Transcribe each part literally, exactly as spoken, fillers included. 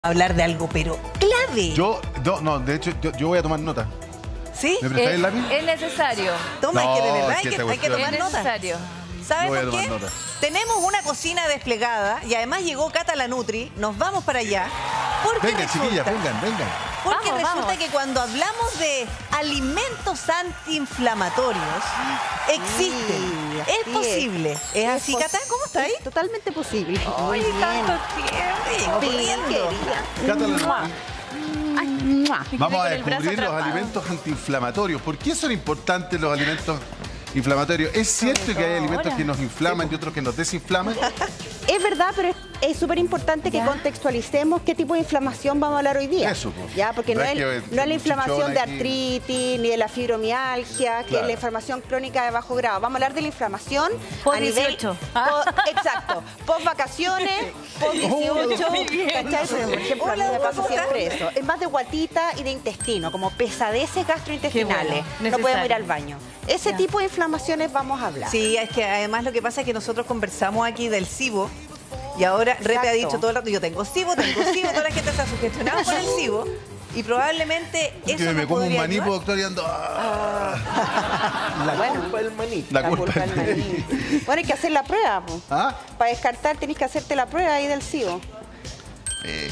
hablar de algo, pero clave. Yo, no, no de hecho, yo, yo voy a tomar nota. ¿Sí? ¿Me prestáis Es, el lápiz? es necesario. Toma, No, es que de verdad es hay que que, esta hay que cuestión- tomar Es nota. necesario. ¿Sabes Voy a por qué? tomar nota. Tenemos una cocina desplegada y además llegó Cata la Nutri. Nos vamos para allá. Porque Vengan, resulta, chiquillas, vengan, vengan. Porque Vamos, resulta vamos. que cuando hablamos de alimentos antiinflamatorios, existen. Sí, es así posible. ¿Es, así, pos- Cata? ¿Cómo está ahí? Es totalmente posible. Muy Ay, bien. tanto tiempo. Sí, corriendo. querida. Cata, la- Mua. Ay, mua. Vamos a con el brazo descubrir los atrapado. alimentos antiinflamatorios. ¿Por qué son importantes los alimentos inflamatorios? ¿Es cierto que hay alimentos ahora. que nos inflaman y otros que nos desinflaman? Es verdad, pero es- es súper importante que Ya. contextualicemos qué tipo de inflamación vamos a hablar hoy día. Eso, pues. Ya, porque No no, es es, que, no eh, es la un inflamación chichón de aquí. artritis, ni de la fibromialgia, que es Claro. la inflamación crónica de bajo grado. Vamos a hablar de la inflamación Post a nivel... dieciocho. po- exacto. Post vacaciones, post dieciocho. muy bien. ¿Cachai? Por ejemplo, a mí Hola, me pasa guapa. siempre eso. Es más de guatita y de intestino, como pesadeces gastrointestinales. Qué bueno, No podemos ir necesario. al baño. Ese Ya. tipo de inflamaciones vamos a hablar. Sí, es que además lo que pasa es que nosotros conversamos aquí del SIBO y ahora Repe ha Exacto. dicho todo el rato, yo tengo SIBO, tengo SIBO, toda la gente está sugestionada por el SIBO y probablemente Que eso me nos como un podría maní, ayudar. doctor, y ando... ah. La bueno, culpa del maní. La La culpa culpa es del maní. Bueno, hay que hacer la prueba, po. ¿Ah? Para descartar tenés que hacerte la prueba ahí del SIBO. Eh,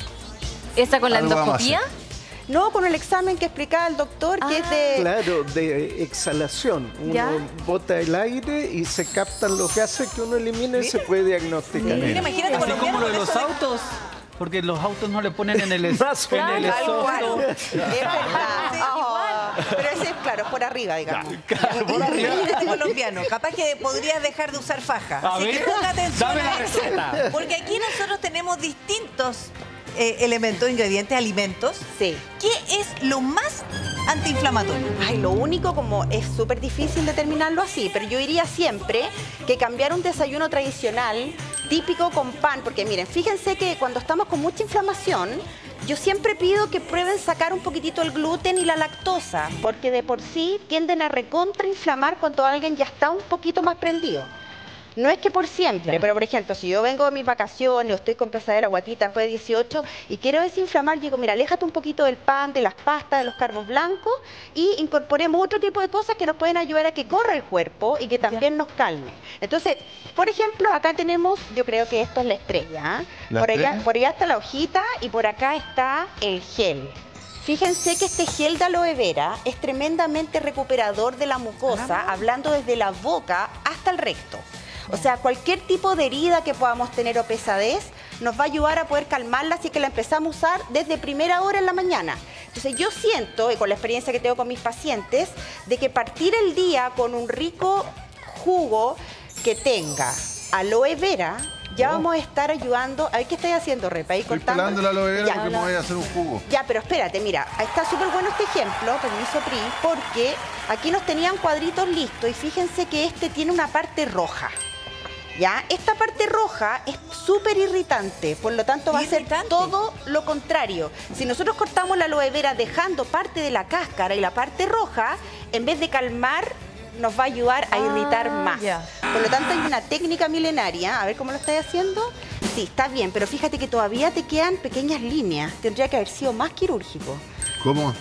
¿Esta con la Algo vamos a endoscopía? No, con el examen que explicaba el doctor, que es de... Claro, de exhalación. Uno Ya. bota el aire y se captan los gases que uno elimina y se puede diagnosticar. Mira, imagínate Así colombiano como lo de con los eso de- autos, porque los autos no le ponen en el, es- Más o en el menos. Tal cual. exhausto. Es verdad. Ah, pero ese es claro, por arriba, digamos. Imagínate colombiano, capaz que podrías dejar de usar faja. A Así ver, que ponga atención dame la a eso. receta. Porque aquí nosotros tenemos distintos eh, elementos, ingredientes, alimentos. Sí. ¿Qué es lo más antiinflamatorio? Ay, lo único como es súper difícil determinarlo así, pero yo diría siempre que cambiar un desayuno tradicional, típico con pan, porque miren, fíjense que cuando estamos con mucha inflamación, yo siempre pido que prueben sacar un poquitito el gluten y la lactosa, porque de por sí tienden a recontrainflamar cuando alguien ya está un poquito más prendido. No es que por siempre, pero por ejemplo, si yo vengo de mis vacaciones o estoy con pesadera guatita después de dieciocho y quiero desinflamar, digo, mira, aléjate un poquito del pan, de las pastas, de los carbos blancos y incorporemos otro tipo de cosas que nos pueden ayudar a que corra el cuerpo y que también nos calme. Entonces, por ejemplo, acá tenemos, yo creo que esto es la estrella, ¿ah? ¿La Por allá, estrella? por allá está la hojita y por acá está el gel. Fíjense que este gel de aloe vera es tremendamente recuperador de la mucosa, hablando desde la boca hasta el recto. O sea, cualquier tipo de herida que podamos tener o pesadez nos va a ayudar a poder calmarla, así que la empezamos a usar desde primera hora en la mañana. Entonces yo siento, y con la experiencia que tengo con mis pacientes, de que partir el día con un rico jugo que tenga aloe vera, ya vamos a estar ayudando. A ver, ¿qué estáis haciendo, Repa? Ahí Estoy cortando. pelando la aloe vera Ya. porque me voy a hacer un jugo. Ya, pero espérate, mira, está súper bueno este ejemplo, permiso Pri, porque aquí nos tenían cuadritos listos y fíjense que este tiene una parte roja. ¿Ya? Esta parte roja es súper irritante, por lo tanto va a ser Irritante. todo lo contrario. Si nosotros cortamos la aloe vera dejando parte de la cáscara y la parte roja, en vez de calmar, nos va a ayudar a irritar Ah, más. ya. Por lo tanto, hay una técnica milenaria, a ver cómo lo estáis haciendo. Sí, está bien, pero fíjate que todavía te quedan pequeñas líneas. Tendría que haber sido más quirúrgico. ¿Cómo?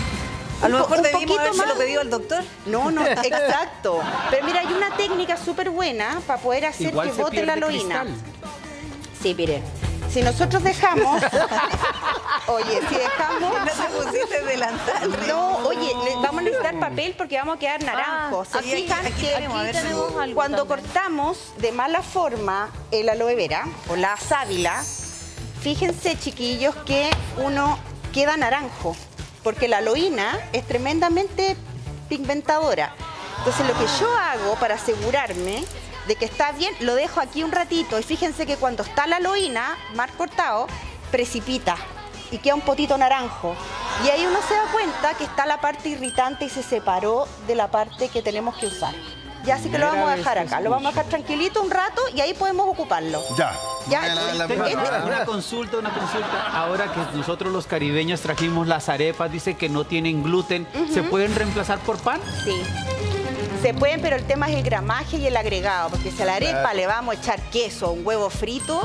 A lo Un po- mejor un debimos poquito haberse lo más. pedido al doctor. No, no, exacto. Pero mira, hay una técnica súper buena para poder hacer Igual que se bote la pierde aloína. cristal. Sí, miren. Si nosotros dejamos... Oye, si dejamos... No te pusiste delantal. No, oye, le- vamos a necesitar papel porque vamos a quedar naranjos. Ah, ¿Se aquí- fijan aquí que tenemos, a ver si- tenemos algo cuando también. cortamos de mala forma el aloe vera o la sábila, fíjense, chiquillos, que uno queda naranjo, porque la aloína es tremendamente pigmentadora. Entonces, lo que yo hago para asegurarme de que está bien, lo dejo aquí un ratito y fíjense que cuando está la aloína, mal cortado, precipita y queda un potito naranjo. Y ahí uno se da cuenta que está la parte irritante y se separó de la parte que tenemos que usar. Ya, así que lo Primera vamos a vez dejar que acá. Lo vamos a dejar tranquilito un rato y ahí podemos ocuparlo. Ya. Ya, Voy a lavar la tengo- mano. este- Una consulta, una consulta. Ahora que nosotros los caribeños trajimos las arepas, dice que no tienen gluten, ¿se pueden reemplazar por pan? Sí. Se pueden, pero el tema es el gramaje y el agregado, porque si a la arepa le vamos a echar queso, un huevo frito,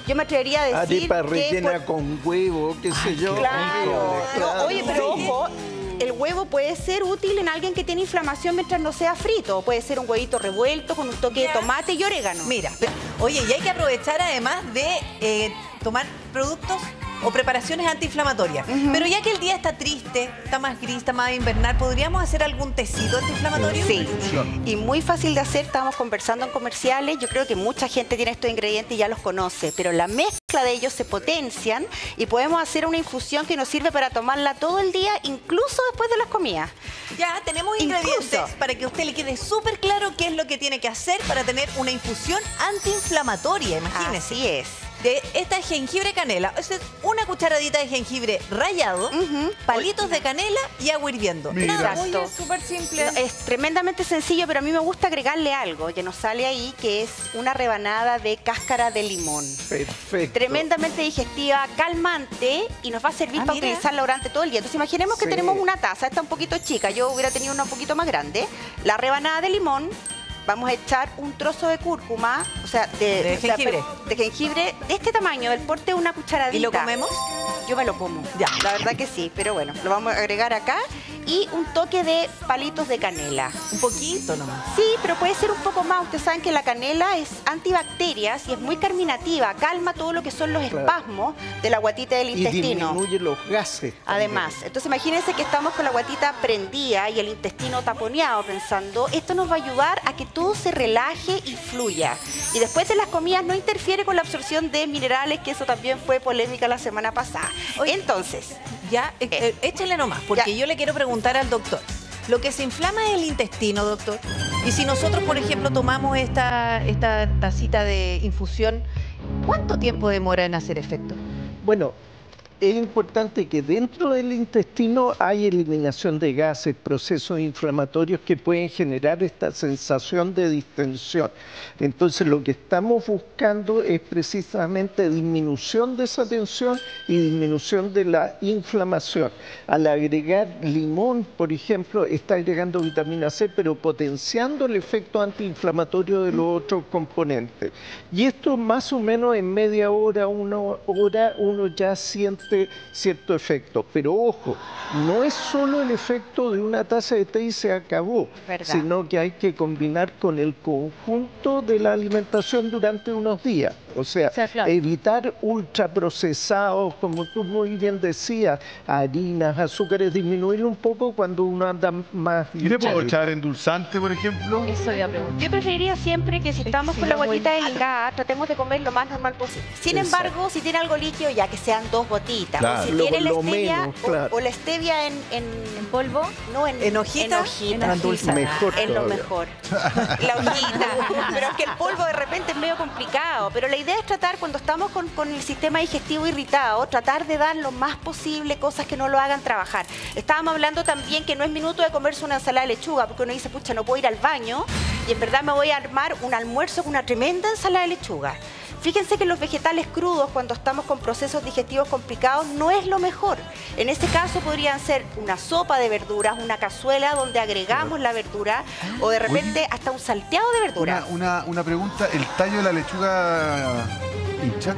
yo me atrevería a decir Arepa que... rellena por- con huevo, qué sé yo. Claro. Híjole, No, claro. oye, pero ojo, el huevo puede ser útil en alguien que tiene inflamación mientras no sea frito. Puede ser un huevito revuelto con un toque de tomate y orégano. Mira, pero- oye, y hay que aprovechar además de eh, tomar productos o preparaciones antiinflamatorias. Pero ya que el día está triste, está más gris, está más invernal, ¿podríamos hacer algún tecito antiinflamatorio? Sí, y muy fácil de hacer, estábamos conversando en comerciales, yo creo que mucha gente tiene estos ingredientes y ya los conoce, pero la mezcla de ellos se potencian y podemos hacer una infusión que nos sirve para tomarla todo el día, incluso después de las comidas. Ya tenemos Incluso. ingredientes para que a usted le quede súper claro qué es lo que tiene que hacer para tener una infusión antiinflamatoria, imagínese. Así es. De esta jengibre canela, es una cucharadita de jengibre rallado, Ujú. palitos de canela y agua hirviendo. Mira. Nada, Exacto. oye, súper simple. No, es tremendamente sencillo, pero a mí me gusta agregarle algo que nos sale ahí, que es una rebanada de cáscara de limón. Perfecto. Tremendamente digestiva, calmante y nos va a servir Ah, para mira. utilizarla durante todo el día. Entonces imaginemos que Sí. tenemos una taza, esta un poquito chica, yo hubiera tenido una un poquito más grande. La rebanada de limón, vamos a echar un trozo de cúrcuma, o sea, de, De o sea, jengibre. de jengibre de este tamaño, del porte de una cucharadita. ¿Y lo comemos? Yo me lo como. Ya. La verdad que sí, pero bueno, lo vamos a agregar acá. Y un toque de palitos de canela. Un poquito nomás. Sí, pero puede ser un poco más. Ustedes saben que la canela es antibacterias y es muy carminativa. Calma todo lo que son los Claro. espasmos de la guatita del Y intestino. disminuye los gases. Además, entonces imagínense que estamos con la guatita prendida y el intestino taponeado pensando, esto nos va a ayudar a que todo se relaje y fluya. Y después de las comidas no interfiere con la absorción de minerales, que eso también fue polémica la semana pasada. Oye. Entonces, Ya, eh, eh, échale nomás, porque Ya. yo le quiero preguntar al doctor. Lo que se inflama es el intestino, doctor. Y si nosotros, por ejemplo, tomamos esta, esta tacita de infusión, ¿cuánto tiempo demora en hacer efecto? Bueno, es importante que dentro del intestino hay eliminación de gases, procesos inflamatorios que pueden generar esta sensación de distensión. Entonces, lo que estamos buscando es precisamente disminución de esa tensión y disminución de la inflamación. Al agregar limón, por ejemplo, está agregando vitamina C, pero potenciando el efecto antiinflamatorio de los otros componentes. Y esto más o menos en media hora, una hora, uno ya siente cierto efecto. Pero ojo, no es solo el efecto de una taza de té y se acabó, Verdad. sino que hay que combinar con el conjunto de la alimentación durante unos días. O sea, O sea, claro. evitar ultraprocesados, como tú muy bien decías, harinas, azúcares, disminuir un poco cuando uno anda más... ¿Y le puedo echar endulzante, por ejemplo? Eso iba a preguntar. yo preferiría siempre que si estamos con la Sí, guatita delicada, tratemos de comer lo más normal posible. Sin Exacto. embargo, si tiene algo líquido, ya que sean dos gotitas. Claro. O si Lo- tiene la lo stevia, menos, o- claro. o, la stevia en, en, ¿En polvo? no en, ¿En hojita? en hojita. En endulzada. Mejor Es lo todavía. mejor. La hojita. Pero es que el polvo de repente es medio complicado. Pero la idea es tratar, cuando estamos con, con el sistema digestivo irritado, tratar de dar lo más posible cosas que no lo hagan trabajar. Estábamos hablando también que no es minuto de comerse una ensalada de lechuga, porque uno dice, pucha, no puedo ir al baño, y en verdad me voy a armar un almuerzo con una tremenda ensalada de lechuga. Fíjense que los vegetales crudos, cuando estamos con procesos digestivos complicados, no es lo mejor. En este caso podrían ser una sopa de verduras, una cazuela donde agregamos la verdura, o de repente hasta un salteado de verdura. Una, una, una pregunta, ¿el tallo de la lechuga hincha?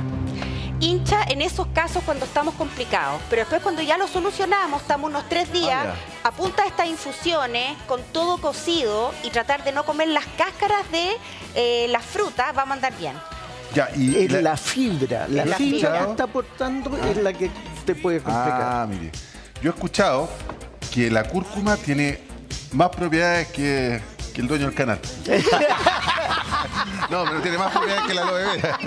Hincha en esos casos cuando estamos complicados, pero después cuando ya lo solucionamos, estamos unos tres días Ah, a punta de estas infusiones, con todo cocido, y tratar de no comer las cáscaras de eh, las frutas, vamos a andar bien. Ya, y Es la fibra, la, La fibra fibra. que está aportando es la que te puede complicar. Ah, mire. Yo he escuchado que la cúrcuma tiene más propiedades que, que el dueño del canal. No, pero tiene más propiedades que la aloe vera.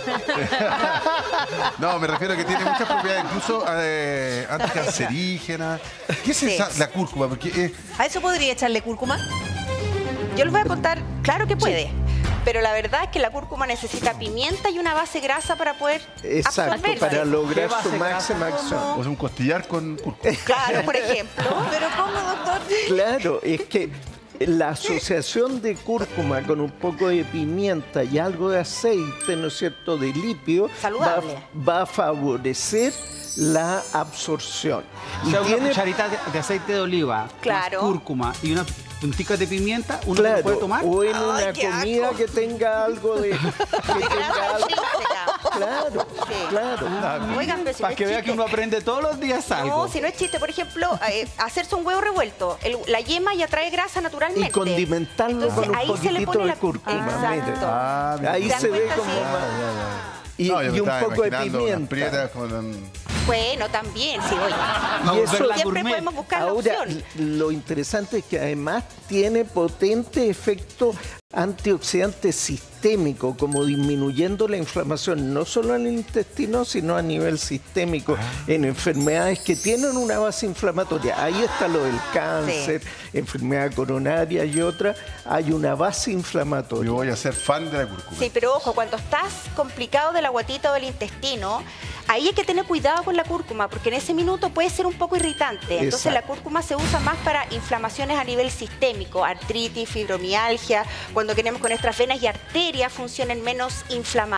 No, me refiero a que tiene muchas propiedades, incluso eh, anticancerígenas. ¿Qué es Sí. esa, la cúrcuma? Porque eh, ¿A eso podría echarle cúrcuma? Yo les voy a contar, claro que puede, pero la verdad es que la cúrcuma necesita pimienta y una base grasa para poder Exacto, absorberse. para lograr base su grasa? máxima acción. o sea, un costillar con cúrcuma. Claro, por ejemplo. ¿Pero cómo, doctor? Claro, es que la asociación de cúrcuma con un poco de pimienta y algo de aceite, ¿no es cierto?, de lípido, va, Saludable. va a favorecer la absorción. O Y sea, una tiene, cucharita de, de aceite de oliva, Claro. más cúrcuma y unas punticas de pimienta, ¿uno se lo claro, puede tomar? o en Ay, una qué comida asco. que tenga algo de... que tenga algo, Claro, Sí. claro. Oigan, pero si no Para es que vea chiste. que uno aprende todos los días algo. No, si no es chiste, por ejemplo, eh, hacerse un huevo revuelto. El- la yema ya trae grasa naturalmente. Y condimentarlo Entonces, con un ahí se le poquitito pone de la cúrcuma. Exacto. mire. Ah, mira. Ahí ¿Se dan se ve cuenta? como Sí. más- Y, No, yo me y un estaba poco de imaginando unas pimienta. prietas con un- Bueno, también, sí, oye. Vamos Y a eso- ver la Siempre gourmet. podemos buscar la Ahora, opción. lo interesante es que además tiene potente efecto antioxidante sistémico, como disminuyendo la inflamación, no solo en el intestino, sino a nivel sistémico, en enfermedades que tienen una base inflamatoria. Ahí está lo del cáncer, enfermedad coronaria y otra, hay una base inflamatoria. Yo voy a ser fan de la cúrcuma. Sí, pero ojo, cuando estás complicado de la guatita o del intestino, ahí hay que tener cuidado con la cúrcuma, porque en ese minuto puede ser un poco irritante. Entonces Exacto. la cúrcuma se usa más para inflamaciones a nivel sistémico, artritis, fibromialgia, cuando queremos que nuestras venas y arterias funcionen menos inflamadas.